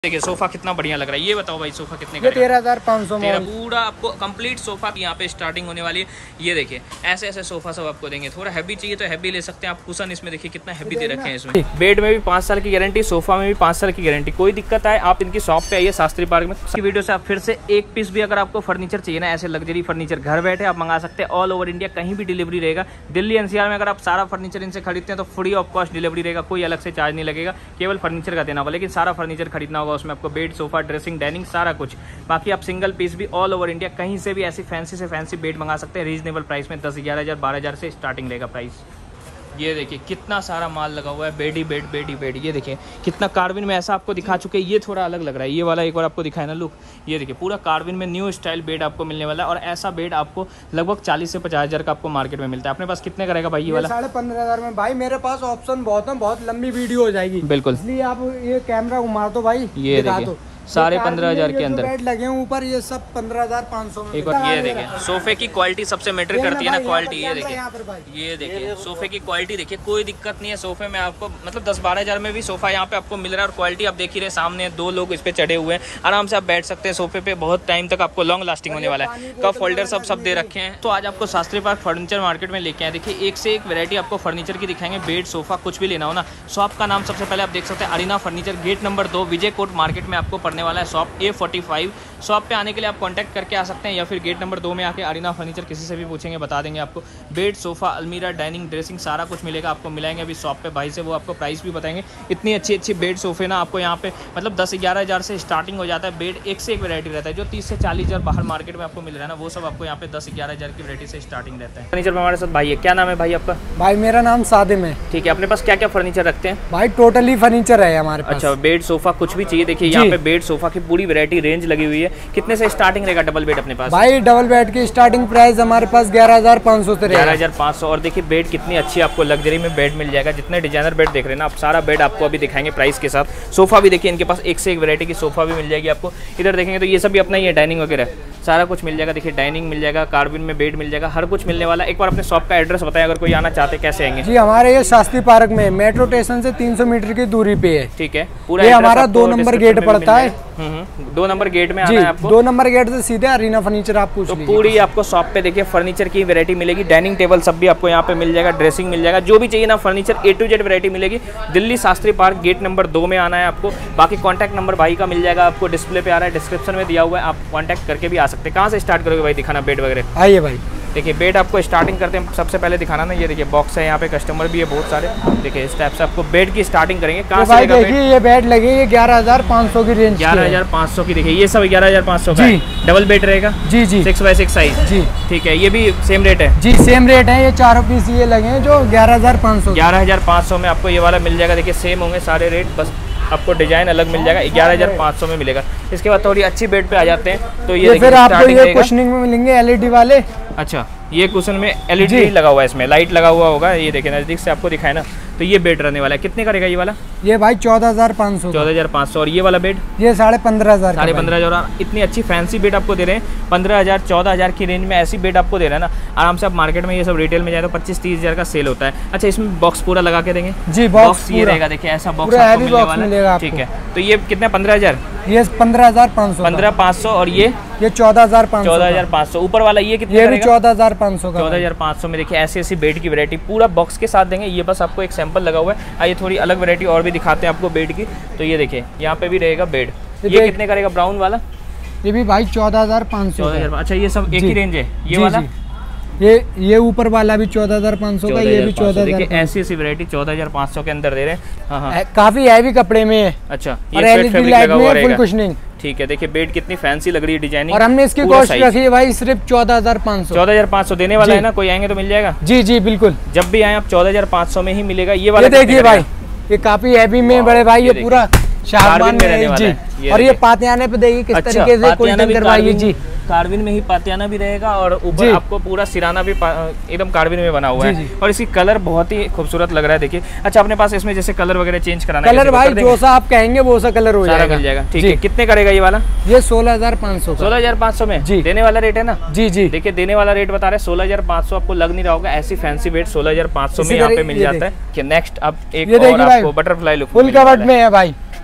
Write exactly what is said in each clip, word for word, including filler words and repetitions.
देखिए सोफा कितना बढ़िया लग रहा है। ये बताओ भाई सोफा कितने का? तेरह हजार पाँच सौ में पूरा आपको कंप्लीट सोफा यहाँ पे स्टार्टिंग होने वाली है। ये देखिए ऐसे ऐसे सोफा सब आपको देंगे। थोड़ा हैवी चाहिए तो हैवी ले सकते हैं आप। कुशन इसमें देखिए कितना हैवी दे रखे हैं। इसमें बेड में भी पाँच साल की गारंटी, सोफा में भी पाँच साल की गारंटी। कोई दिक्कत आए आप इनकी शॉप पे आइए शास्त्री पार्क में। वीडियो से आप फिर से एक पीस भी अगर आपको फर्नीचर चाहिए ना, ऐसे लग्जरी फर्नीचर घर बैठे आप मंगा सकते हैं। ऑल ओवर इंडिया कहीं भी डिलीवरी रहेगा। दिल्ली एनसीआर में अगर आप सारा फर्नीचर इनसे खरीदते हैं तो फ्री ऑफ कॉस्ट डिलीवरी रहेगा। कोई अलग से चार्ज नहीं लगेगा, केवल फर्नीचर का देना होगा। लेकिन सारा फर्नीचर खरीदना होगा, उसमें आपको बेड, सोफा, ड्रेसिंग, डाइनिंग सारा कुछ। बाकी आप सिंगल पीस भी ऑल ओवर इंडिया कहीं से भी ऐसी फैंसी से फैंसी बेड मंगा सकते हैं रीजनेबल प्राइस में। दस ग्यारह हज़ार बारह हज़ार से स्टार्टिंग रहेगा प्राइस। ये देखिए कितना सारा माल लगा हुआ है। बेड ही बेड, बेड ही बेड। ये देखिए कितना कार्विन में ऐसा आपको दिखा चुके हैं। ये थोड़ा अलग लग रहा है। ये वाला एक बार आपको दिखाया ना लुक। ये देखिए पूरा कार्विन में न्यू स्टाइल बेड आपको मिलने वाला है। और ऐसा बेड आपको लगभग चालीस से पचास हज़ार का आपको मार्केट में मिलता है। अपने पास कितने का रहेगा भाई ये वाला? साढ़े पंद्रह हजार में भाई। मेरे पास ऑप्शन बहुत है, बहुत लंबी वीडियो हो जाएगी। बिल्कुल, इसलिए आप ये कैमरा घुमा दो भाई। ये देखिए साढ़े पंद्रह हजार के अंदर बेड लगे हैं ऊपर। ये सब पंद्रह हजार पाँच सौ में। एक बार ये देखिए सोफे की क्वालिटी सबसे मैटर करती है ना, क्वालिटी। ये देखिए ये देखिए सोफे की क्वालिटी देखिए, कोई दिक्कत नहीं है सोफे में आपको। मतलब दस बारह हजार में भी सोफा यहाँ पे आपको मिल रहा है। और क्वालिटी आप देख ही रहे सामने, दो लोग इस पे चढ़े हुए हैं, आराम से आप बैठ सकते हैं सोफे पे। बहुत टाइम तक आपको लॉन्ग लास्टिंग होने वाला है। कप होल्डर सब सब दे रखे हैं। तो आज आपको शास्त्री पार्क फर्नीचर मार्केट में लेके आए। देखिए एक से एक वैरायटी आपको फर्नीचर की दिखाएंगे। बेड, सोफा कुछ भी लेना हो ना, शॉप का नाम सबसे पहले आप देख सकते हैं अरीना फर्नीचर, गेट नंबर दो, विजय कोट मार्केट में आपको पड़ने वाला है। Shop A forty five. Shop पे आने के लिए आप कांटेक्ट करके आ सकते हैं, या फिर गेट नंबर दो में आके अरीना फर्नीचर किसी से भी पूछेंगे बता देंगे आपको। बेड, सोफा, अलमीरा, डाइनिंग, ड्रेसिंग सारा कुछ मिलेगा आपको। मिलाएंगे अभी शॉप पे भाई से, वो आपको प्राइस भी बताएंगे। इतनी अच्छी अच्छी बेड, सोफे ना आपको यहाँ पे मतलब दस ग्यारह हज़ार से स्टार्टिंग हो जाता है। बेड एक से एक वैरायटी रहता है। जो तीस से चालीस हज़ार बाहर मार्केट में आपको मिल रहा है ना, वो सब आपको यहाँ पे दस ग्यारह हज़ार की वैरायटी से स्टार्टिंग रहता है। फर्नीचर में हमारे साथ भाई है। क्या नाम है भाई आपका? भाई मेरा नाम सादिम है। ठीक है, अपने पास क्या क्या फर्नीचर रखते हैं भाई? टोटली फर्नीचर है हमारे पास। अच्छा, बेड, सोफा कुछ भी चाहिए। देखिए यहाँ पे बेड, सोफा की पूरी वैरायटी रेंज लगी हुई है। कितने से स्टार्टिंग रहेगा डबल बेड अपने पास? भाई डबल बेड की स्टार्टिंग प्राइस हमारे पास ग्यारह हजार पाँच सौ से ग्यारह हजार पाँच सौ। और देखिए बेड कितनी अच्छी आपको लग्जरी में बेड मिल जाएगा। जितने डिजाइनर बेड देख रहे हैं ना आप, सारा बेड आपको अभी दिखाएंगे प्राइस के साथ। सोफा भी देखिए इनके पास एक से एक वैरायटी की सोफा भी मिल जाएगी आपको। इधर देखेंगे तो ये सब भी अपना ही है, डाइनिंग वगैरह सारा कुछ मिल जाएगा। देखिए डाइनिंग मिल जाएगा, कार्विन में बेड मिल जाएगा, हर कुछ मिलने वाला। एक बार अपने शॉप का एड्रेस बताएं, अगर कोई आना चाहते कैसे आएंगे? जी हमारे ये शास्त्री पार्क में मेट्रो स्टेशन से तीन सौ मीटर की दूरी पे है। ठीक है, पूरा ये हमारा दो नंबर गेट पड़ता है। दो नंबर गेट में आना है आपको। दो नंबर गेट से सीधे अरीना फर्नीचर आप पूछ लीजिए। तो पूरी आपको शॉप पे देखिए फर्नीचर की वैरायटी मिलेगी। डाइनिंग टेबल सब भी आपको यहाँ पे मिल जाएगा, ड्रेसिंग मिल जाएगा, जो भी चाहिए ना furniture A to Z variety मिलेगी। Delhi Shastri Park gate number दो में आना है आपको। बाकी कॉन्टैक्ट नंबर भाई का मिल जाएगा आपको, डिस्प्ले पे आ रहा है, डिस्क्रिप्शन में दिया हुआ है, आप कॉन्टैक्ट करके भी आ सकते हैं। कहाँ से स्टार्ट करोगे भाई दिखाना बेड वगैरह? आइए भाई। देखिए बेड आपको स्टार्टिंग करते हैं सबसे पहले दिखाना ना। ये देखिए बॉक्स है, यहाँ पे कस्टमर भी है बहुत सारे। देखिए इस टाइप से आपको बेड की स्टार्टिंग करेंगे। कहाँ से देखिए ये बेड लगे ये ग्यारह हजार पाँच सौ की रेंज, ग्यारह हजार पाँच सौ की। देखिए ये सब ग्यारह हजार पाँच सौ का डबल बेड रहेगा। जी जी, सिक्स बाई सिक्स साइज। जी ठीक है, ये भी सेम रेट है? जी सेम रेट है। ये चारों पीस ये लगे हैं जो ग्यारह हजार पाँच सौ ग्यारह हजार पाँच सौ में आपको ये वाला मिल जाएगा। देखिए सेम होंगे सारे रेट, बस आपको डिजाइन अलग मिल जाएगा। ग्यारह हजार पाँच सौ में मिलेगा। इसके बाद थोड़ी अच्छी बेड पे आ जाते हैं तो ये, ये फिर आपको ये कुशनिंग में मिलेंगे एलईडी वाले। अच्छा, ये कुशन में एलईडी लगा हुआ है, इसमें लाइट लगा हुआ होगा। ये देखिए नजदीक से आपको दिखाए ना, तो ये बेड रहने वाला है। कितने का रहेगा ये वाला? ये भाई चौदह हजार पाँच सौ। चौदह हजार पाँच सौ। और ये वाला बेड? ये साढ़े पंद्रह हजार साढ़े पंद्रह हजार। इतनी अच्छी फैंसी बेड आपको दे रहे हैं। पंद्रह हजार चौदह हजार की रेंज में ऐसी बेड आपको दे रहे हैं ना, आराम से आप मार्केट में ये सब रिटेल में जाए तो पच्चीस तीस हजार का सेल होता है। अच्छा, इसमें बॉक्स पूरा लगा के देंगे? जी बॉक्स ये रहेगा। देखिए ऐसा बॉक्स आपको मिलने वाला है। ठीक है, तो ये कितना? पंद्रह हजार। ये पंद्रह हजार पाँच सौ। पंद्रह पाँच सौ। और ये ये चौदह हजार पाँच सौ। चौदह हजार पाँच सौ। ऊपर वाला ये कितने? ये भी चौदह हजार पाँच सौ का। चौदह हजार पाँच सौ में देखिए ऐसी ऐसी बेड की वैरायटी पूरा बॉक्स के साथ देंगे। ये बस आपको एक सैंपल लगा हुआ है। आइए थोड़ी अलग वैरायटी और भी दिखाते हैं आपको बेड की। तो ये देखिए यहाँ पे भी रहेगा बेड। ये कितने का रहेगा ब्राउन वाला? ये भी भाई चौदह हजार पाँच सौ। अच्छा, ये सब एक ही रेंज है ये वाला? ये ये ऊपर वाला भी चौदह हजार पाँच सौ का, ये भी चौदह। देखिए ऐसी ऐसी वैरायटी चौदह हजार पाँच सौ के अंदर दे रहे हैं। हाँ हाँ, काफी हैवी कपड़े में है। अच्छा, ये एलईडी लाइट में फुल कुशनिंग। ठीक है, देखिए बेड कितनी फैंसी लग रही है डिजाइनिंग। और हमने इसकी कॉस्ट रखी है भाई सिर्फ चौदह हजार पाँच सौ। चौदह हजार पाँच सौ देने वाला है ना, कोई आएंगे तो मिल जाएगा? जी जी बिल्कुल, जब भी आए आप चौदह हजार पाँच सौ में ही मिलेगा। ये वाला देखिए भाई, ये काफी हैवी में बड़े भाई, ये पूरा शाहबान में रहने वाला है। और ये पातियाने पे देखिए किस तरीके से कुल्टन करवाइए जी। कार्विन में ही पातियाना भी रहेगा और ऊपर आपको पूरा सिराना भी एकदम कार्विन में बना हुआ है। और इसकी कलर बहुत ही खूबसूरत लग रहा है। देखिए अच्छा, अपने पास इसमें जैसे कलर वगैरह चेंज कराना है, कलर भाई जो सा आप कहेंगे वो सा कलर हो जाएगा, मिल जाएगा। ठीक है, कितने का रहेगा ये वाला? ये सोलह हजार पाँच सौ। सोलह हजार पाँच सौ में जी देने वाला रेट है ना? जी जी, देखिए देने वाला रेट बता रहे हैं सोलह हजार पाँच सौ। आपको लग नहीं रहा होगा, ऐसी फैंसी बेड सोलह हजार पाँच सौ में यहाँ पे मिल जाता है। नेक्स्ट अब एक और आपको बटरफ्लाई लुक फुल कवर्ड में है भाई।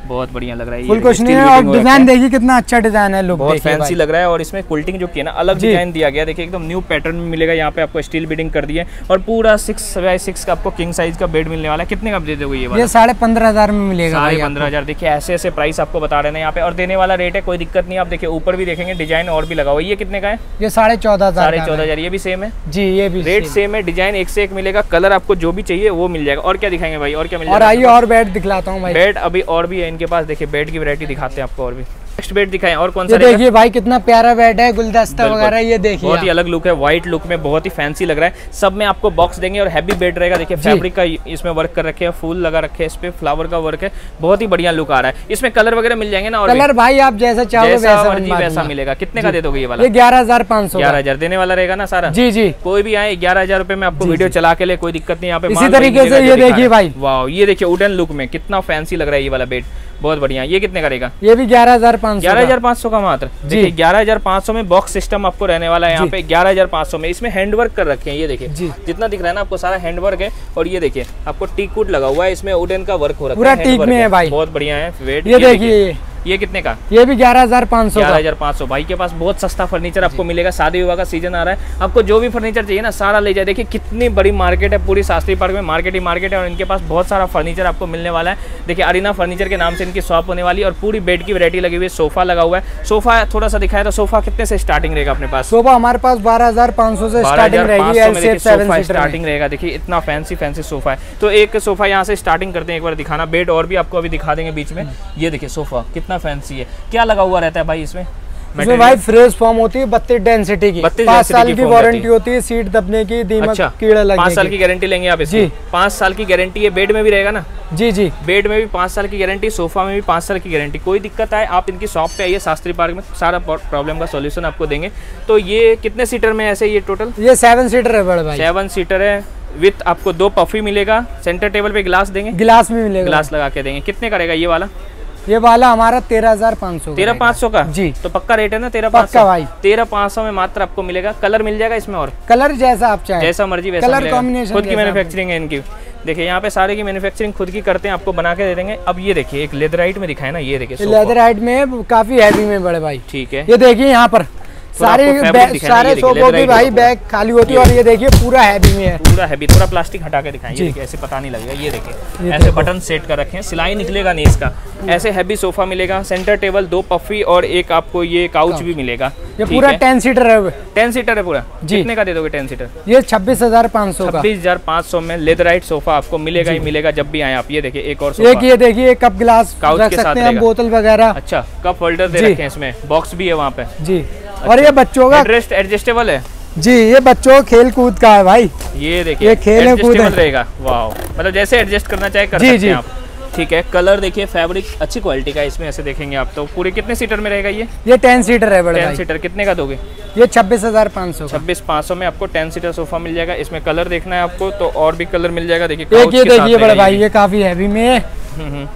बहुत बढ़िया लग रहा है, फुल कुछ नहीं है। और डिजाइन देखिए कितना अच्छा डिजाइन है, लुक बहुत फैंसी लग रहा है। और इसमें कुल्टिंग जो की है ना, अलग डिजाइन दिया गया, देखिए एकदम न्यू पैटर्न में मिलेगा। यहाँ पे आपको स्टील बीडिंग कर दी है और पूरा सिक्स बाई सिक्स का आपको किंग साइज का बेड मिलने वाला है। कितने का दे दोगे ये वाला? ये साढ़े पंद्रह हजार में मिलेगा, साढ़े पंद्रह हजार। देखिए ऐसे ऐसे प्राइस आपको बता रहे हैं यहाँ पे, और देने वाला रेट है, कोई दिक्कत नहीं। आप देखिए ऊपर भी देखेंगे डिजाइन और भी लगा हुआ है। ये कितने का है? ये साढ़े चौदह हजार साढ़े चौदह हजार। ये भी सेम है जी, ये भी रेट सेम है, डिजाइन एक से एक मिलेगा, कलर आपको जो भी चाहिए वो मिल जाएगा। और क्या दिखाएंगे भाई, और क्या मिल जाएगा? और आइए और बेड दिखलाता हूँ भाई। बेड अभी और भी है इनके पास, देखिए बेड की वैरायटी दिखाते हैं आपको और भी। नेक्स्ट बेड दिखाएं, और कौन सा? देखिए भाई कितना प्यारा बेड है, गुलदस्ता वगैरह, ये देखिए बहुत ही अलग लुक है, व्हाइट लुक में बहुत ही फैंसी लग रहा है। सब में आपको बॉक्स देंगे और हैवी बेड रहेगा। देखिए फैब्रिक का इसमें वर्क कर रखे हैं, फूल लगा रखे हैं, इस पे फ्लावर का वर्क है, बहुत ही बढ़िया लुक आ रहा है। इसमें कलर वगैरह मिल जाएंगे ना? और कलर भाई आप जैसा चाहो वैसा मर्जी वैसा मिलेगा। कितने का दे दोगे ये वाला? ये ग्यारह हजार पाँच सौ ग्यारह हजार देने वाला रहेगा ना सारा? जी जी, कोई भी आए ग्यारह हजार रुपए में आपको वीडियो चला के ले, कोई दिक्कत नहीं। यहाँ पे इसी तरीके से ये देखिए भाई, वाह ये देखिए वुडन लुक में कितना फैंसी लग रहा है ये वाला बेड, बहुत बढ़िया। ये कितने का रहेगा? ये भी ग्यारह हजार पाँच सौ ग्यारह हजार पाँच सौ का मात्र। देखिए ग्यारह हजार पाँच सौ में बॉक्स सिस्टम आपको रहने वाला है यहाँ पे, ग्यारह हजार पाँच सौ में। इसमें हैंडवर्क कर रखे हैं, ये देखिए जितना दिख रहा है ना आपको सारा हैंडवर्क है। और ये देखिए आपको टीक वुड लगा हुआ है, इसमें वुडन का वर्क हो रखा है, पूरा टीक में है भाई, बहुत बढ़िया है वेट। ये देखिए ये कितने का? ये भी ग्यारह हजार पाँच सौ। ग्यारह हजार पाँच सौ। भाई के पास बहुत सस्ता फर्नीचर आपको मिलेगा। शादी विवाह का सीजन आ रहा है, आपको जो भी फर्नीचर चाहिए ना सारा ले जाए। देखिए कितनी बड़ी मार्केट है, पूरी शास्त्री पार्क में मार्केट ही मार्केट है और इनके पास बहुत सारा फर्नीचर आपको मिलने वाला है। देखिए अरीना फर्नीचर के नाम से इनकी शॉप होने वाली है और पूरी बेड की वैरायटी लगी हुई है। सोफा लगा हुआ है, सोफा थोड़ा सा दिखाया तो सोफा कितने से स्टार्टिंग रहेगा अपने पास? सोफा हमारे पास बारह हजार पाँच सौ से स्टार्टिंग रहेगी, सोफा स्टार्टिंग रहेगा। देखिए इतना फैंसी फैंसी सोफा है, तो एक सोफा यहाँ से स्टार्टिंग करते हैं, एक बार दिखाना। बेड और भी आपको अभी दिखा देंगे बीच में। ये देखिए सोफा कितना फैंसी है, क्या लगा हुआ रहता है भाई इसमें? इसमें भाई फ्रेश फॉर्म होती है बत्तीस डेंसिटी की, पाँच साल की वारंटी होती है, सीट दबने की, दीमक अच्छा, कीड़ा लगने की। पाँच साल की गारंटी लेंगे आप इसकी? पाँच साल की गारंटी है। बेड में भी रहेगा ना? जी जी, बेड में भी पाँच साल की गारंटी, सोफा में भी पाँच साल की गारंटी। कोई दिक्कत आए आप इनकी शॉप पे आइए, शास्त्री पार्क में सारा प्रॉब्लम का सॉल्यूशन आपको देंगे। तो ये कितने सीटर में ऐसे ये टोटल? ये सेवन सीटर है बड़े भाई, सेवन सीटर है विथ आपको दो पफी मिलेगा, सेंटर टेबल पे गिलास देंगे, गिलास भी मिलेगा, गिलास लगा के देंगे। कितने का रहेगा ये वाला? ये वाला हमारा तेरह हजार पाँच सौ। तेरह पाँच सौ का जी, तो पक्का रेट है ना? तेरह पाँच सौ भाई, तेरह पाँच सौ में मात्र आपको मिलेगा। कलर मिल जाएगा इसमें, और कलर जैसा आप चाहें, जैसा मर्जी वैसा कलर कॉम्बिनेशन। खुद की मैन्युफैक्चरिंग है इनकी। देखिए यहाँ पे सारे की मैन्युफैक्चरिंग खुद की करते हैं, आपको बना के दे देंगे। अब ये देखिए एक लेदराइट में दिखाए ना, ये देखिए लेदराइट में काफी हैवी में बड़े भाई, ठीक है। ये देखिए यहाँ पर सारे सारे सोफों की भाई बैग खाली होती है और ये देखिए पूरा हैवी में है, पूरा हैवी। थोड़ा प्लास्टिक हटा के दिखाएं, ये देखिए ऐसे पता नहीं लगेगा। ये देखिए ऐसे बटन सेट कर रखे हैं, सिलाई निकलेगा नहीं इसका। ऐसे हैवी सोफा मिलेगा, सेंटर टेबल, दो पफी और एक आपको ये काउच भी मिलेगा। ये पूरा टेन सीटर है, टेन सीटर है पूरा। कितने का दे दोगे टेन सीटर? ये छब्बीस हजार पाँच सौ छब्बीस हजार पाँच सौ में लेदराइट सोफा आपको मिलेगा ही मिलेगा जब भी आए आप। ये देखिए एक और सोफा, ये देखिए कप गिलास काउच के साथ रहेगा, बोतल वगैरह। अच्छा कप होल्डर दे रखे हैं इसमें, बॉक्स भी है वहाँ पे जी। और ये बच्चों का एडजस्ट एडजस्टेबल है जी, ये बच्चों खेल कूद का है भाई। ये देखिए ये खेल कूद रहेगा, वाह मतलब जैसे एडजस्ट करना चाहे कर सकते हैं आप। ठीक है, कलर देखिए, फैब्रिक अच्छी क्वालिटी का इसमें ऐसे देखेंगे आप। तो पूरे कितने सीटर में रहेगा ये? ये टेन सीटर है बड़े टेन सीटर। कितने का दोगे? ये छब्बीस हजार पाँच सौ छब्बीस पाँच सौ में आपको टेन सीटर सोफा मिल जाएगा। इसमें कलर देखना है आपको तो और भी कलर मिल जाएगा। देखिए एक ये देखिए बड़े भाई, ये काफी हैवी में है।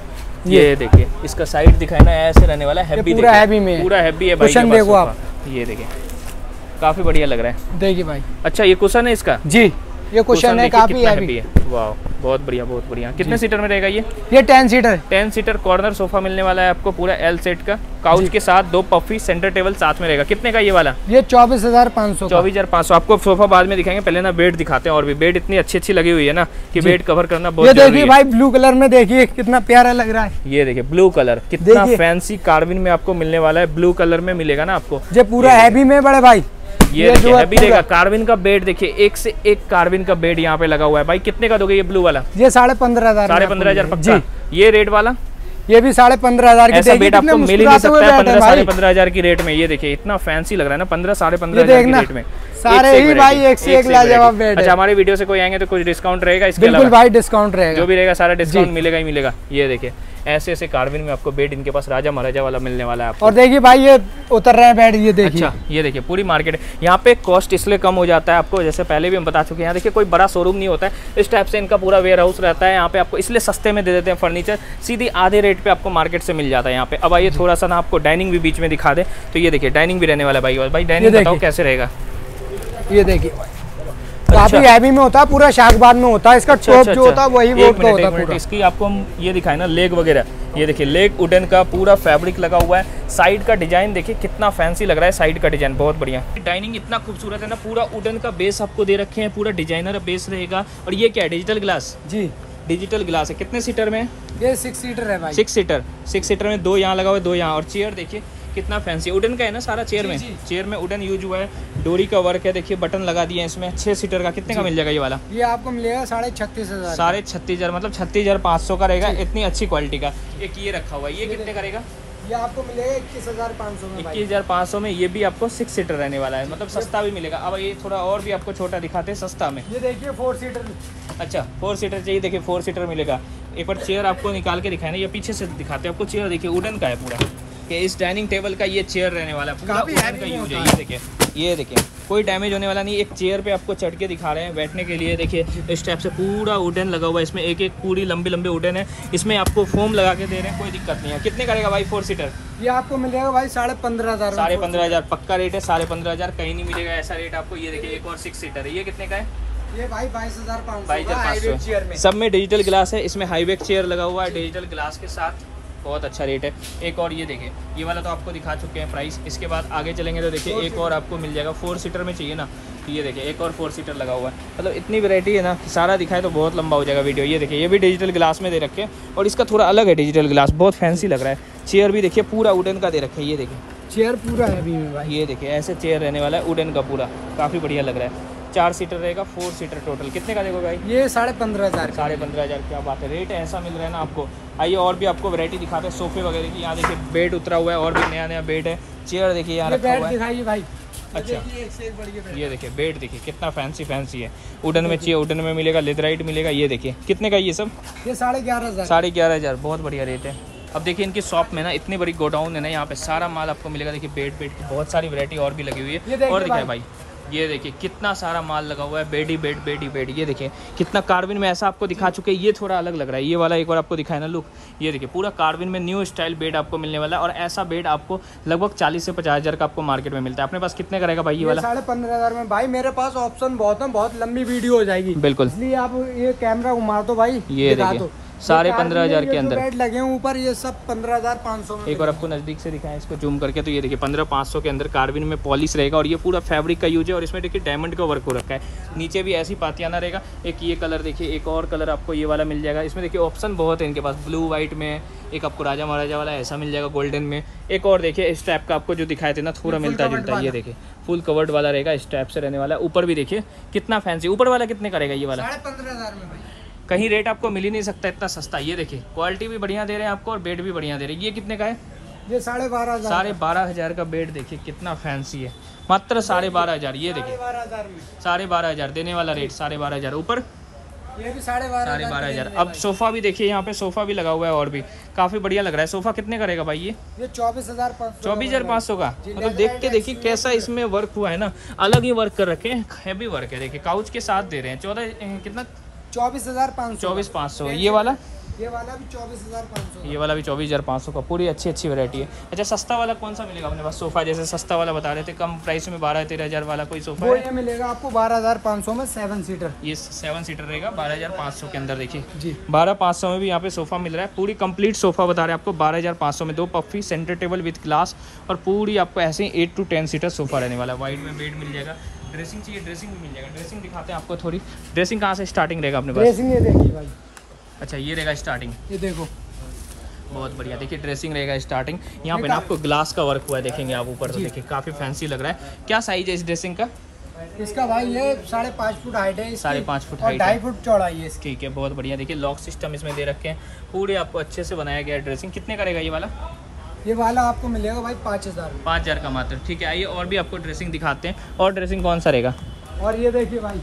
ये देखिए इसका साइड दिखाए ना, ऐसे रहने वाला है, पूरा हैवी में, पूरा हैवी है भाई। कुशन देखो आप, ये देखिए काफी बढ़िया लग रहा है। देखिए भाई, अच्छा ये कुशन है इसका? जी ये कुशन है, काफी हैवी है। वाह बहुत बढ़िया बहुत बढ़िया। कितने सीटर में रहेगा ये? ये ten seater ten seater corner sofa मिलने वाला है आपको, पूरा एल सेट का, काउच के साथ, दो पफी, सेंटर टेबल साथ में रहेगा। कितने का ये वाला? ये चौबीस हजार पाँच सौ चौबीस हजार पाँच सौ। आपको सोफा बाद में दिखाएंगे, पहले ना बेड दिखाते हैं। और भी बेड इतनी अच्छी अच्छी लगी हुई है ना कि बेड कवर करना बहुत जरूरी है। देखिए भाई ब्लू कलर में देखिए कितना प्यारा लग रहा है। ये देखिए ब्लू कलर कितना फैंसी कार्विन में आपको मिलने वाला है, ब्लू कलर में मिलेगा ना आपको। ये पूरा हैवी में बड़े भाई, ये देखिए हैवी रहेगा। कार्विन का बेड देखिए, एक से एक कार्विन का बेड यहाँ पे लगा हुआ है भाई। कितने का दोगे ये ब्लू वाला? ये साढ़े पंद्रह हजार साढ़े पंद्रह हजार पक्का। ये रेड वाला? ये भी साढ़े पंद्रह हजार की। ऐसा बेड आपको मिल ही नहीं सकता है पंद्रह साढ़े पंद्रह हजार की रेट में। ये देखिए इतना फैंसी लग रहा है ना, पंद्रह साढ़े पंद्रह हजार की रेट में सारे ही भाई एक से एक लाजवाब बेड। अच्छा हमारे वीडियो से कोई आएंगे तो कुछ डिस्काउंट रहेगा इसके अलावा? बिल्कुल भाई डिस्काउंट रहेगा, जो भी रहेगा सारा डिस्काउंट मिलेगा ही मिलेगा। ये देखिए ऐसे ऐसे कार्विन में आपको बेड इनके पास राजा महाराजा वाला मिलने वाला है आपको। और देखिए भाई ये उतर रहे हैं बेड, ये देखिए। अच्छा ये देखिए पूरी मार्केट है यहाँ पे। कॉस्ट इसलिए कम हो जाता है आपको, जैसे पहले भी हम बता चुके हैं। यहाँ देखिए कोई बड़ा शोरूम नहीं होता है, इस टाइप से इनका पूरा वेयर हाउस रहता है यहाँ पे। आपको इसलिए सस्ते में दे देते हैं फर्नीचर, सीधी आधे रेट पे आपको मार्केट से मिल जाता है यहाँ पे। अब आइए थोड़ा सा ना आपको डाइनिंग भी बीच में दिखा दे। तो ये देखिए डाइनिंग भी रहने वाला भाई। और भाई डाइनिंग बताओ कैसे रहेगा? ये देखिए काफी हैवी में होता है, पूरा शागबान में होता है। इसका अच्छा, टॉप अच्छा, जो होता है वही वोट का होता है पूरा। इसकी आपको हम ये दिखाए ना लेग वगैरह, ये देखिए लेग वुडन का पूरा फैब्रिक लगा हुआ है। साइड का डिजाइन देखिए कितना फैंसी लग रहा है, साइड का डिजाइन बहुत बढ़िया। डाइनिंग इतना खूबसूरत है ना, पूरा वुडन का बेस आपको दे रखे हैं, पूरा डिजाइनर बेस रहेगा। और ये क्या है, डिजिटल ग्लास? जी डिजिटल ग्लास है। कितने सीटर में? ये सिक्स सीटर है भाई। सिक्स सीटर सिक्स सीटर में दो यहाँ लगा हुआ है, दो यहाँ। और चेयर देखिए कितना फैंसी, वुडन का है ना सारा चेयर में। चेयर में वुडन यूज हुआ है, डोरी का वर्क है, देखिए बटन लगा दिए हैं इसमें। छह सीटर का कितने का मिल जाएगा ये वाला? ये आपको मिलेगा साढ़े छत्तीस हजार साढ़े छत्तीस हजार मतलब छत्तीस हजार पाँच सौ का रहेगा। इतनी अच्छी क्वालिटी का एक ये रखा हुआ है, ये कितने का रहेगा? ये आपको मिलेगा इक्कीस हजार पाँच सौ में। इक्कीस हजार पाँच सौ में ये भी आपको सिक्स सीटर रहने वाला है, मतलब सस्ता भी मिलेगा। अब ये थोड़ा और भी आपको छोटा दिखाते हैं सस्ता में। ये देखिए फोर सीटर। अच्छा फोर सीटर चाहिए, देखिए फोर सीटर मिलेगा। एक बार चेयर आपको निकाल के दिखाए ना, ये पीछे से दिखाते हैं आपको। चेयर देखिए वुडन का है पूरा, कि इस डाइनिंग टेबल का ये चेयर रहने वाला है, पूरा वुडन का यूज है। ये देखिए ये देखिए कोई डैमेज होने वाला नहीं। एक चेयर पे आपको चढ़ के दिखा रहे हैं बैठने के लिए, देखिए इस टाइप से पूरा वुडन लगा हुआ है इसमें। एक एक पूरी लंबी लंबी वुडन है इसमें, आपको फोम लगा के दे रहे हैं, कोई दिक्कत नहीं है। कितने करेगा भाई फोर सीटर? ये आपको मिलेगा भाई साढ़े पंद्रह हजार साढ़े पंद्रह हजार पक्का रेट है, साढ़े पंद्रह हजार कहीं नहीं मिलेगा ऐसा रेट आपको। ये देखिए एक और सिक्स सीटर है, ये कितने का है? ये भाई बाईस हजार बाईस हजार पाँच सौ। सब में डिजिटल ग्लास है, इसमें हाईवेक चेयर लगा हुआ है डिजिटल ग्लास के साथ, बहुत अच्छा रेट है। एक और ये देखिए, ये वाला तो आपको दिखा चुके हैं प्राइस। इसके बाद आगे चलेंगे तो देखिए एक और आपको मिल जाएगा। फोर सीटर में चाहिए ना, तो ये देखिए एक और फोर सीटर लगा हुआ है। मतलब इतनी वैरायटी है ना, सारा दिखाए तो बहुत लंबा हो जाएगा वीडियो। ये देखिए ये भी डिजिटल ग्लास में दे रखे हैं, और इसका थोड़ा अलग है डिजिटल ग्लास, बहुत फैंसी लग रहा है। चेयर भी देखिए पूरा वुडन का दे रखे हैं, ये देखिए चेयर पूरा है अभी भाई। ये देखिए ऐसे चेयर रहने वाला है वुडन का पूरा, काफ़ी बढ़िया लग रहा है। चार सीटर रहेगा, फोर सीटर टोटल। कितने का देखो भाई? ये साढ़े पंद्रह हज़ार साढ़े पंद्रह हज़ार क्या बात है, रेट ऐसा मिल रहा है ना आपको। आइए और भी आपको वैरायटी दिखाते हैं सोफे वगैरह की। यहाँ देखिए बेड उतरा हुआ है, और भी नया नया बेड है। चेयर देखिए यहाँ रखा हुआ है, दिखाइए भाई। अच्छा ये देखिए बेड देखिए कितना फैंसी फैंसी है। वुडन में चाहिए वुडन में मिलेगा, लेदराइट मिलेगा। ये देखिए कितने का ये सब? ये साढ़े ग्यारह हज़ार साढ़े ग्यारह हज़ार बहुत बढ़िया रेट है। अब देखिए इनकी शॉप में ना इतनी बड़ी गोडाउन है ना, यहाँ पे सारा माल आपको मिलेगा। देखिए बेड बेड की बहुत सारी वैरायटी और भी लगी हुई है। और दिखाए भाई ये देखिए कितना सारा माल लगा हुआ है, बेडी बेड बेडी बेड। ये देखिए कितना कार्बिन में, ऐसा आपको दिखा चुके हैं। ये थोड़ा अलग लग रहा है, ये वाला एक बार आपको दिखाया ना लुक। ये देखिए पूरा कार्बिन में न्यू स्टाइल बेड आपको मिलने वाला है, और ऐसा बेड आपको लगभग चालीस से पचास हज़ार का आपको मार्केट में मिलता है। अपने पास कितने का रहेगा भाई ये वाला? साढ़े पंद्रह हज़ार में। भाई मेरे पास ऑप्शन बहुत है, बहुत लंबी वीडियो हो जाएगी बिल्कुल, इसलिए आप ये कैमरा घुमा दो भाई। ये देखिए साढ़े पंद्रह हज़ार के अंदर बेड लगे हैं ऊपर, ये सब पंद्रह हज़ार पाँच सौ में। एक बार आपको नज़दीक से दिखाएं इसको जूम करके, तो ये देखिए पंद्रह पाँच सौ के अंदर कार्बिन में पॉलिश रहेगा। और ये पूरा फैब्रिक का यूज है, और इसमें देखिए डायमंड का वर्क हो रखा है। नीचे भी ऐसी पातियाना रहेगा। एक ये कलर देखिए, एक और कलर आपको ये वाला मिल जाएगा। इसमें देखिए ऑप्शन बहुत है इनके पास, ब्लू वाइट में, एक आपको राजा महाराजा वाला ऐसा मिल जाएगा गोल्डन में। एक और देखिए इस टाइप का आपको जो दिखाए थे ना, थोड़ा मिलता जुलता। ये देखिए फुल कवर्ड वाला रहेगा, इस टाइप से रहने वाला है। ऊपर भी देखिए कितना फैंसी। ऊपर वाला कितने का रहेगा ये वाला? साढ़े पंद्रह हज़ार में भाई। कहीं रेट आपको मिल ही नहीं सकता इतना सस्ता। ये देखिए क्वालिटी भी बढ़िया दे रहे हैं आपको, और बेड भी बढ़िया दे रहे हैं। ये कितने का है? ये साढ़े बारह हज़ार साढ़े बारह हज़ार का बेड देखिए कितना फैंसी है, मात्र साढ़े बारह हज़ार। ये देखिए साढ़े बारह हज़ार देने वाला रेट, साढ़े बारह हज़ार। ऊपर ये भी साढ़े बारह साढ़े बारह हज़ार। अब सोफ़ा भी देखिए, यहाँ पे सोफ़ा भी लगा हुआ है, और भी काफ़ी बढ़िया लग रहा है। सोफ़ा कितने का रहेगा भाई ये? ये चौबीस हज़ार चौबीस हज़ार पाँच सौ का। मतलब देख के देखिए कैसा इसमें वर्क हुआ है ना, अलग ही वर्क कर रखे हैं, हैवी वर्क है। देखिए काउच के साथ दे रहे हैं। चौदह कितना? चौबीस हज़ार पाँच सौ चौबीस पाँच सौ। ये वाला ये वाला भी चौबीस हज़ार पाँच सौ ये वाला भी चौबीस हज़ार पाँच सौ का। पूरी अच्छी अच्छी वैरायटी है। अच्छा सस्ता वाला कौन सा मिलेगा अपने पास? सोफ़ा जैसे सस्ता वाला बता रहे थे, कम प्राइस में बारह तेरह हज़ार वाला कोई सोफ़ा है? ये मिलेगा आपको बारह हज़ार पाँच सौ में, सेवन सीटर। ये सेवन सीटर रहेगा बारह हज़ार पाँच सौ के अंदर। देखिए जी बारह पाँच सौ में भी यहाँ पे सोफ़ा मिल रहा है। पूरी कंप्लीट सोफ़ा बता रहे हैं आपको बारह हज़ार पाँच सौ में। दो puffy, centre table with glass, और पूरी आपको ऐसे ही eight to ten seater sofa रहने वाला है। वाइट में बेड मिल जाएगा। ड्रेसिंग चाहिए ड्रेसिंग भी मिल जाएगा। ड्रेसिंग दिखाते हैं आपको थोड़ी। ड्रेसिंग कहाँ से स्टार्टिंग रहेगा अपने पास? ड्रेसिंग ये देखिए भाई। अच्छा ये रहेगा स्टार्टिंग, ये देखो बहुत बढ़िया। देखिए ड्रेसिंग रहेगा स्टार्टिंग। यहाँ पे ना आपको ग्लास का वर्क हुआ है, देखेंगे आप ऊपर तो देखिए काफ़ी फैंसी लग रहा है। क्या साइज है इस ड्रेसिंग का? इसका भाई ये साढ़े पाँच फुट हाइट है, साढ़े पाँच फुट हाइट, ढाई फुट चौड़ाई है। ठीक है बहुत बढ़िया। देखिए लॉक सिस्टम इसमें दे रखे हैं, पूरे आपको अच्छे से बनाया गया है। ड्रेसिंग कितने का रहेगा ये वाला? ये वाला आपको मिलेगा भाई पाँच हज़ार पाँच हज़ार का मात्र। ठीक है आइए और भी आपको ड्रेसिंग दिखाते हैं। और ड्रेसिंग कौन सा रहेगा? और ये देखिए भाई,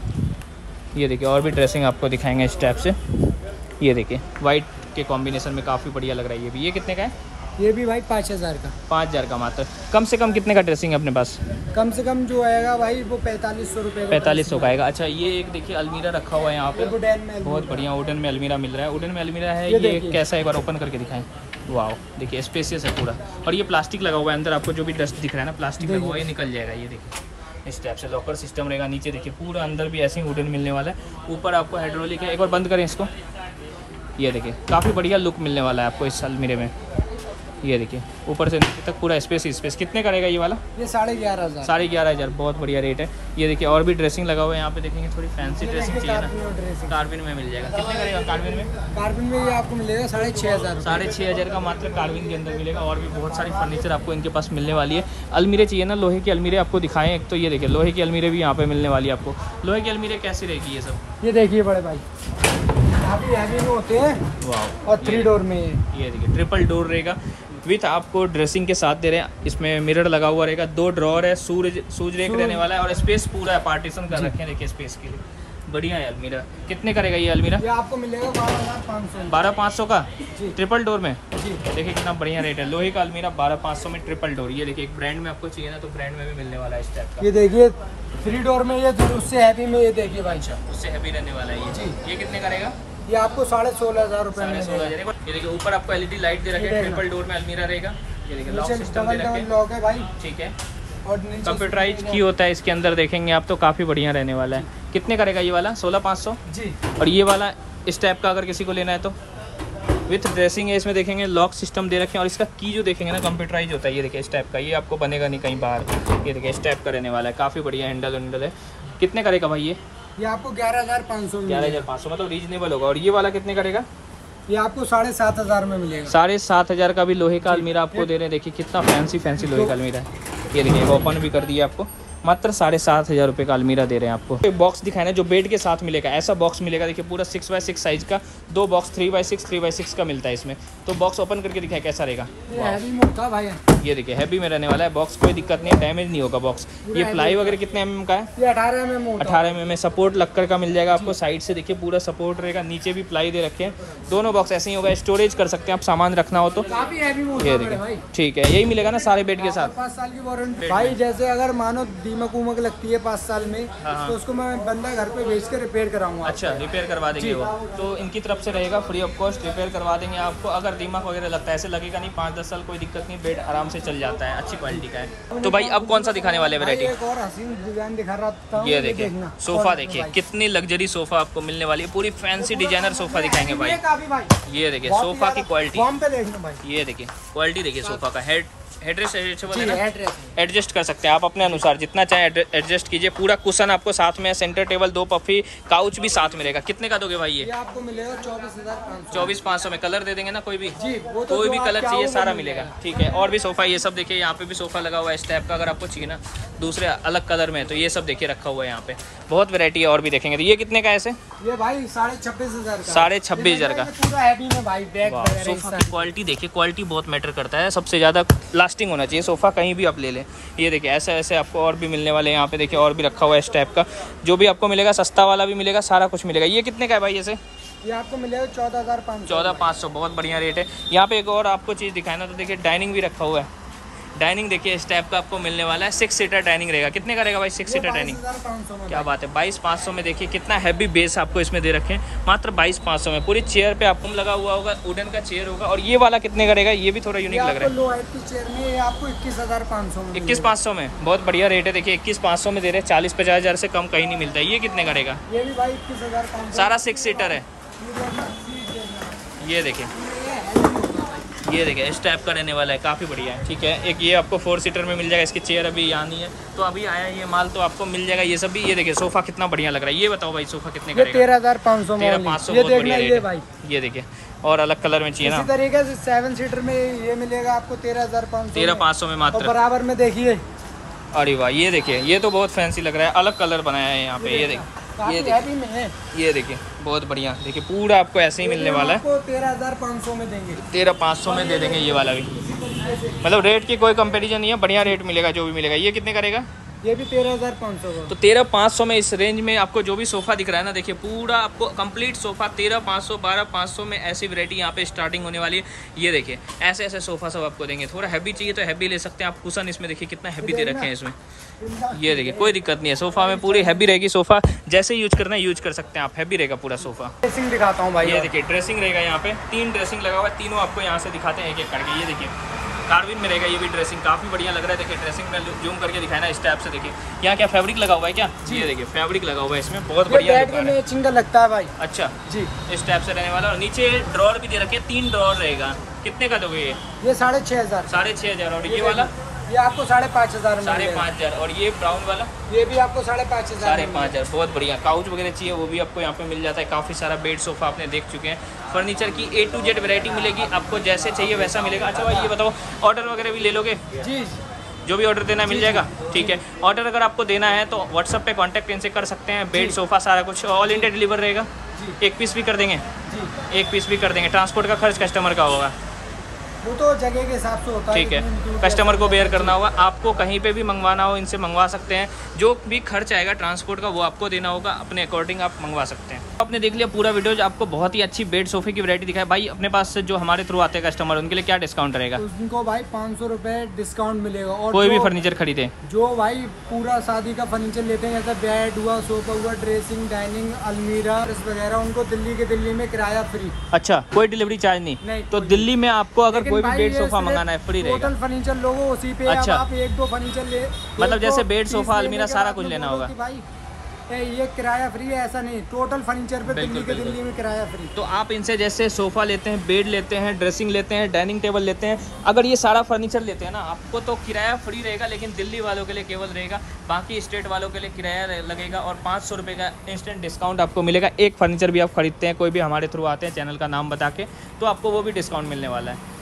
ये देखिए और भी ड्रेसिंग आपको दिखाएंगे इस टाइप से। ये देखिए वाइट के कॉम्बिनेशन में काफ़ी बढ़िया लग रहा है। ये भी ये कितने का है? ये भी भाई पाँच हज़ार का। पाँच हज़ार का मात्र। कम से कम कितने का ड्रेसिंग है अपने पास? कम से कम जो आएगा भाई वो पैंतालीस सौ रुपये पैंतालीस सौ का आएगा। अच्छा ये एक देखिए अलमीरा रखा हुआ है यहाँ पे, बहुत बढ़िया वुडन में अलमीरा मिल रहा है। वुडन में अलमीरा है ये, ये कैसा एक बार ओपन करके दिखाएं। वाह देखिए स्पेसियस है पूरा, और ये प्लास्टिक लगा हुआ है अंदर। आपको जो भी डस्ट दिख रहा है ना प्लास्टिक लगा हुआ है, ये निकल जाएगा। ये देखिए इस टाइप से लॉकर सिस्टम रहेगा। नीचे देखिए पूरा अंदर भी ऐसे ही वुडन मिलने वाला है। ऊपर आपको हाइड्रोलिक है। एक बार बंद करें इसको, ये देखिए काफ़ी बढ़िया लुक मिलने वाला है आपको इस अलमीरे में। ये देखिए ऊपर से नीचे तक पूरा स्पेस ही स्पेस। कितने का रहेगा ये वाला? ये साढ़े ग्यारह हज़ार साढ़े ग्यारह हज़ार बहुत बढ़िया रेट है। ये देखिए और भी ड्रेसिंग लगा हुआ है यहाँ पे, देखेंगे थोड़ी फैंसी ड्रेसिंग चाहिए ना, कार्बिन में मिल जाएगा। कितने का रहेगा कार्बिन में? कार्बिन में ये आपको मिलेगा साढ़े छः हज़ार साढ़े छः हज़ार का मात्र कार्बिन के अंदर मिलेगा। और भी बहुत सारी फर्नीचर आपको इनके पास मिलने वाली है। अलमीरे चाहिए ना, लोहे की अलमीरे आपको दिखाएं। एक तो ये देखिए लोहे की अलमीरे भी यहाँ पे मिलने वाली है आपको। लोहे की अलमीरे कैसी रहेगी ये सब? ये देखिए बड़े भाई काफ़ी हैवी में होते हैं। वाह, और थ्री डोर में ये देखिए ट्रिपल डोर रहेगा विथ आपको ड्रेसिंग के साथ दे रहे हैं। इसमें मिरर लगा हुआ रहेगा, दो ड्रॉर है, सूरज सूज रेक रहने वाला है और स्पेस पूरा है, पार्टीशन कर रखे हैं देखिए स्पेस के लिए। बढ़िया है अलमीरा। कितने करेगा ये अलमीरा? ये आपको मिलेगा बारह हज़ार पाँच सौ बारह पाँच सौ का जी। ट्रिपल डोर में जी। देखिए कितना बढ़िया रेट है। लोहे का अलमीरा बारह पाँच सौ में ट्रिपल डोर। ये देखिए एक ब्रांड में आपको चाहिए ना तो ब्रांड में भी मिलने वाला है इस टाइप का। ये देखिए थ्री डोर में, ये उससे हैवी में, ये देखिए भाई अच्छा उससे हैवी रहने वाला है ये जी। ये कितने करेगा? ये आपको साढ़े सोलह हज़ार रुपये में सोलह हज़ार। ये देखिए ऊपर आपको एलईडी लाइट दे रखे हैं। ट्रिपल डोर में अलमीरा रहेगा। ये देखिए लॉक सिस्टम दे रखे हैं। लॉक है भाई, ठीक है। और कंप्यूटराइज की होता है इसके अंदर, देखेंगे आप तो काफ़ी बढ़िया रहने वाला है। कितने करेगा ये वाला? सोलह पाँच सौ जी। और ये वाला इस टाइप का अगर किसी को लेना है तो विथ ड्रेसिंग है। इसमें देखेंगे लॉक सिस्टम दे रखे हैं और इसका की जो देखेंगे ना कंप्यूटराइज होता है। ये देखिए इस टाइप का, ये आपको बनेगा नहीं कहीं बाहर। ये देखिए इस टाइप का रहने वाला है, काफ़ी बढ़िया हैंडल वैंडल है। कितने करेगा भाई ये? ये आपको ग्यारह हज़ार पाँच सौ ग्यारह हज़ार पाँच सौ मतलब रीजनेबल होगा। और ये वाला कितने करेगा? ये आपको साढ़े सात हज़ार में मिलेगा। साढ़े सात हज़ार का भी लोहे का अलमीरा आपको दे रहे हैं। देखिए कितना फैंसी फैंसी लोहे का अलमीरा है। ये देखिए ओपन भी कर दिया आपको। मात्र साढ़े सात हज़ार रुपये का अलमीरा दे रहे हैं आपको। एक बॉक्स दिखाना जो बेड के साथ मिलेगा, ऐसा बॉक्स मिलेगा। देखिए पूरा सिक्स बाई सिक्स साइज़ का, दो box three by six three by six का मिलता है इसमें। तो बॉक्स ओपन करके दिखाए कैसा रहेगा। हैवी में होता भाई, ये देखिए हैवी में रहने वाला है बॉक्स, कोई दिक्कत नहीं है, डैमेज नहीं होगा बॉक्स। ये प्लाई वगैरह कितने एम एम का है? ये अठारह एम एम अठारह एम एम सपोर्ट लक्कर का मिल जाएगा आपको। साइड से देखिए पूरा सपोर्ट रहेगा, नीचे भी प्लाई दे रखे हैं। दोनों बॉक्स ऐसे ही होगा, स्टोरेज कर सकते हैं आप सामान रखना हो तो। काफी हैवी में ये देखिए ठीक है, यही मिलेगा ना सारे बेड के साथ। पाँच साल की वारंटी भाई। जैसे अगर मानो दीमक उमक लगती है पाँच साल में, तो उसको मैं बंदा घर पे भेज के रिपेयर कराऊंगा। अच्छा रिपेयर करवा देंगे वो, तो इनकी तरफ से रहेगा फ्री ऑफ कॉस्ट, रिपेयर करवा देंगे आपको। अगर दीमक वगैरह लगता है, ऐसे लगेगा नहीं, पाँच दस साल कोई दिक्कत नहीं, बेड आराम से चल जाता है, अच्छी क्वालिटी का है। तो भाई अब कौन सा दिखाने वाले वैरायटी? एक और हसीन डिजाइन दिखा रहा था, ये देखिए सोफा, देखिए कितनी लग्जरी सोफा आपको मिलने वाली है। पूरी फैंसी डिजाइनर सोफा दिखाएंगे भाई। ये देखिए सोफा की क्वालिटी, ये देखिए क्वालिटी देखिए सोफा का। हेड हेडरेस्ट एडजस्ट कर सकते हैं आप अपने अनुसार, जितना चाहे एडजस्ट कीजिए। पूरा कुशन आपको साथ में, सेंटर टेबल, दो पफी, काउच भी साथ में रहेगा। कितने का दोगे भाई ये? ये आपको मिलेगा चौबीस हज़ार चौबीस पाँच सौ में। कलर दे देंगे ना कोई भी जी, वो तो कोई भी कलर चाहिए सारा मिलेगा। ठीक है। और भी सोफा ये सब देखिए, यहाँ पे भी सोफा लगा हुआ है इस टाइप का। अगर आपको चाहिए ना दूसरे अलग कलर में तो ये सब देखिए रखा हुआ है यहाँ पे, बहुत वेरायटी है। और भी देखेंगे तो ये कितने का है ऐसे? ये भाई साढ़े छब्बीस हज़ार का। साढ़े छब्बीस हज़ार का पूरा हैवी में भाई। बैक सोफा की क्वालिटी देखिए, क्वालिटी बहुत मैटर करता है। सबसे ज़्यादा लास्टिंग होना चाहिए सोफा, कहीं भी आप ले लें। ये देखिए ऐसे ऐसे आपको और भी मिलने वाले हैं यहाँ पे। देखिए और भी रखा हुआ है इस टाइप का, जो भी आपको मिलेगा सस्ता वाला भी मिलेगा, सारा कुछ मिलेगा। ये कितने का है भाई ऐसे? ये आपको मिलेगा चौदह हज़ार पाँच सौ चौदह पाँच सौ बहुत बढ़िया रेट है। यहाँ पे एक और आपको चीज़ दिखाना तो देखिए डाइनिंग भी रखा हुआ है। डाइनिंग देखिए इस टाइप का आपको मिलने वाला है। सिक्स सीटर डाइनिंग रहेगा। कितने का रहेगा भाई सिक्स सीटर डाइनिंग? क्या बात है, बाईस पाँच सौ में। देखिए कितना हैवी बेस आपको इसमें दे रखे हैं, मात्र बाईस पाँच सौ में। पूरी चेयर पे आपको लगा हुआ होगा, वुडन का चेयर होगा। और ये वाला कितने का रहेगा? ये भी थोड़ा यूनिक लग रहा है। लो हाइट की चेयर में ये आपको इक्कीस हज़ार पाँच सौ में। इक्कीस पाँच सौ में बहुत बढ़िया रेट है। देखिए इक्कीस पाँच सौ में दे रहे हैं, चालीस पचास हज़ार से कम कहीं नहीं मिलता है। ये कितने का रहेगा? ये भी भाई इक्कीस हज़ार पाँच सौ। सारा सिक्स सीटर है। ये देखिए ये देखिए इस टाइप का रहने वाला है, काफ़ी बढ़िया है। ठीक है। एक ये आपको फोर सीटर में मिल जाएगा। इसकी चेयर अभी यहाँ नहीं है, तो अभी आया ये माल तो आपको मिल जाएगा ये सब भी। ये देखिए सोफा कितना बढ़िया लग रहा है। ये बताओ भाई सोफा कितने का? तेरह हज़ार पाँच सौ। तेरह पाँच सौ बहुत बढ़िया रेट है। ये देखिए और अलग कलर में चाहिए ना, इसी तरीके से सेवन सीटर में ये मिलेगा आपको तेरह हज़ार पाँच सौ। तेरह पाँच सौ में मात्र। बराबर में देखिए, अरे वाह ये देखिए ये तो बहुत फैंसी लग रहा है। अलग कलर बनाया है यहाँ पे। ये देखिए ये देखिए ये देखिए बहुत बढ़िया। देखिए पूरा आपको ऐसे ही मिलने वाला है। तेरह हज़ार पाँच सौ में देंगे। तेरह पाँच सौ में दे देंगे ये वाला भी। मतलब रेट की कोई कंपैरिजन नहीं है, बढ़िया रेट मिलेगा जो भी मिलेगा। ये कितने का रहेगा? ये भी तेरह हज़ार पाँच सौ का। तो तेरह पाँच सौ में इस रेंज में आपको जो भी सोफ़ा दिख रहा है ना, देखिए पूरा आपको कंप्लीट सोफ़ा तेरह पाँच सौ बारह पाँच सौ में ऐसी वैरायटी यहाँ पे स्टार्टिंग होने वाली है। ये देखिए ऐसे ऐसे सोफ़ा सब आपको देंगे। थोड़ा हैवी चाहिए तो हैवी ले सकते हैं आप। कुशन इसमें देखिए कितना हैवी दे रखे हैं इसमें। ये देखिए कोई दिक्कत नहीं है, सोफ़ा में पूरी हैवी रहेगी। सोफ़ा जैसे यूज करना है यूज कर सकते हैं आप, हैवी रहेगा पूरा सोफ़ा। ड्रेसिंग दिखाता हूँ भाई। ये देखिए ड्रेसिंग रहेगा यहाँ पे, तीन ड्रेसिंग लगा हुआ है। तीनों आपको यहाँ से दिखाते हैं एक एक करके। ये देखिए कार्विन में रहेगा ये भी ड्रेसिंग, काफ़ी बढ़िया लग रहा है। देखिए ड्रेसिंग में जूम करके दिखाया ना इस टाइप से। देखिए यहाँ क्या फैब्रिक लगा हुआ है क्या? ये देखिए फैब्रिक लगा हुआ है इसमें, बहुत बढ़िया मैचिंग का लगता है भाई। अच्छा जी, इस टाइप से रहने वाला। और नीचे ड्रॉर भी दे रखे हैं, तीन ड्रॉर रहेगा। कितने का दोगे ये? ये साढ़े छः हज़ार साढ़े छः हज़ार और ये वाला ये आपको साढ़े पाँच हज़ार साढ़े पाँच हज़ार और ये ब्राउन वाला ये भी आपको साढ़े पाँच हज़ार साढ़े पाँच हज़ार बहुत बढ़िया। काउच वगैरह चाहिए वो भी आपको यहाँ पे मिल जाता है। काफ़ी सारा बेड सोफ़ा आपने देख चुके हैं। फर्नीचर की ए टू जेड वैरायटी मिलेगी आपको, जैसे चाहिए वैसा मिलेगा। अच्छा भाई ये बताओ ऑर्डर वगैरह भी ले लोगे? जी, जो भी ऑर्डर देना मिल जाएगा। ठीक है, ऑर्डर अगर आपको देना है तो व्हाट्सअप पे कांटेक्ट इनसे कर सकते हैं। बेड सोफ़ा सारा कुछ ऑल इंडिया डिलीवर रहेगा। एक पीस भी कर देंगे? एक पीस भी कर देंगे। ट्रांसपोर्ट का खर्च कस्टमर का होगा, वो तो जगह के हिसाब से होता है। ठीक है, कस्टमर को बेयर करना होगा। आपको कहीं पे भी मंगवाना हो इनसे मंगवा सकते हैं। जो भी खर्च आएगा ट्रांसपोर्ट का वो आपको देना होगा, अपने अकॉर्डिंग आप मंगवा सकते हैं। आपने देख लिया पूरा वीडियो, जो आपको बहुत ही अच्छी बेड सोफे की वैरायटी दिखाई। भाई अपने पास से जो हमारे थ्रू आते हैं कस्टमर उनके लिए क्या डिस्काउंट रहेगा? उनको भाई पाँच सौ रुपये डिस्काउंट मिलेगा। और कोई भी फर्नीचर खरीदे जो भाई पूरा शादी का फर्नीचर लेते हैं, जैसे बेड हुआ, सोफा हुआ, ड्रेसिंग, डाइनिंग, अलमीरा वगैरह, उनको दिल्ली के दिल्ली में किराया फ्री। अच्छा, कोई डिलीवरी चार्ज नहीं, नहीं तो दिल्ली में आपको अगर कोई भी बेड सोफा मंगाना है फ्री रहेगा। टोटल फर्नीचर लोगो उसी पे। अच्छा, आप एक दो फर्नीचर ले, मतलब जैसे बेड सोफा अलमीरा सारा कुछ लेना होगा भाई ये किराया फ्री है, ऐसा नहीं। टोटल फर्नीचर पे दिल्ली के दिल्ली में किराया फ्री। तो आप इनसे जैसे सोफ़ा लेते हैं, बेड लेते हैं, ड्रेसिंग लेते हैं, डाइनिंग टेबल लेते हैं, अगर ये सारा फर्नीचर लेते हैं ना आपको तो किराया फ्री रहेगा। लेकिन दिल्ली वालों के लिए केवल रहेगा, बाकी स्टेट वालों के लिए किराया लगेगा। और पाँच सौ रुपये का इंस्टेंट डिस्काउंट आपको मिलेगा। एक फर्नीचर भी आप खरीदते हैं, कोई भी हमारे थ्रू आते हैं चैनल का नाम बता के, तो आपको वो भी डिस्काउंट मिलने वाला है।